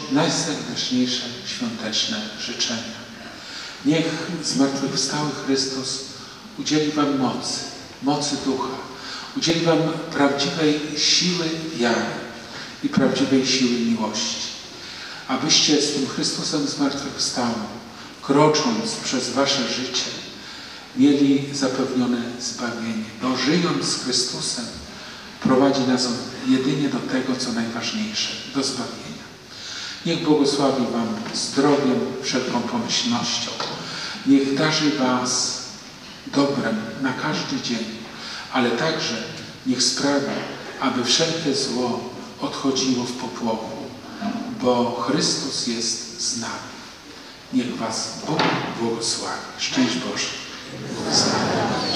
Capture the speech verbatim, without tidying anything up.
najserdeczniejsze świąteczne życzenia. Niech zmartwychwstały Chrystus udzieli wam mocy, mocy ducha, udzieli wam prawdziwej siły wiary i prawdziwej siły miłości, abyście z tym Chrystusem zmartwychwstałym, krocząc przez wasze życie, mieli zapewnione zbawienie, bo żyjąc z Chrystusem prowadzi nas on jedynie do tego, co najważniejsze, do zbawienia. Niech błogosławi wam zdrowiem, wszelką pomyślnością. Niech darzy was dobrem na każdy dzień, ale także niech sprawi, aby wszelkie zło odchodziło w popłochu, bo Chrystus jest z nami. Niech was Bóg błogosławi. Szczęść Boże. Błogosławi.